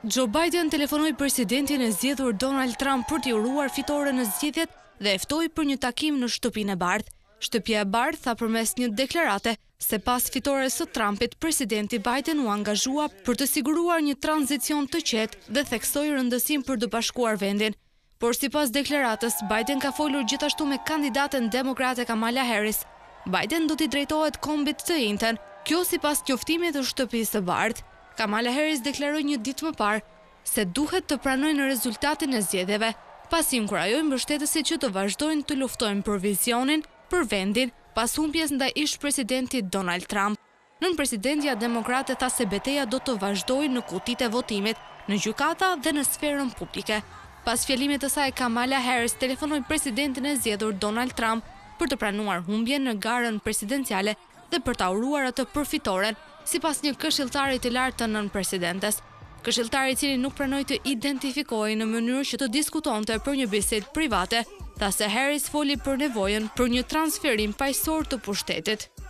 Joe Biden telefonoi presidentin e zgjedhur Donald Trump për t'i uruar fitore në zgjedhjet dhe e ftoi për një takim në Shtëpinë e Bardhë. Shtëpia e Bardhë tha përmes një deklarate se pas fitores së Trumpit, presidenti Biden u angazhua për të siguruar një tranzicion të qetë dhe theksoi rëndësinë për të bashkuar vendin. Por sipas deklaratës, Biden ka folur gjithashtu me kandidaten demokrate Kamala Harris. Biden do t'i drejtohet kombit të njëjtën, kjo sipas njoftimit të Shtëpisë së Bardhë. Kamala Harris deklaroi një ditë më parë se duhet të pranojnë rezultatin e zgjedhjeve, pasi inkurajoi mbështetësit që të vazhdojnë të luftojnë për vizionin, për vendin, pas humbjes ndaj ish-presidentit Donald Trump. Nën presidentja demokrate tha se betejë do të vazhdojë në kutitë e votimit, në gjykata dhe në sferën publike. Pas fjalimit të saj, Kamala Harris telefonoi presidentin e zgjedhur Donald Trump për të pranuar humbjen në garën presidenciale dhe për ta uruar atë për fitoren, sipas një këshilltari të lartë të nën-presidentes. Këshilltari i cili nuk pranoi të identifikohej në mënyrë që të diskutonte për një bisedë private, tha se Harris foli për nevojën për një transferim paqësor të pushtetit.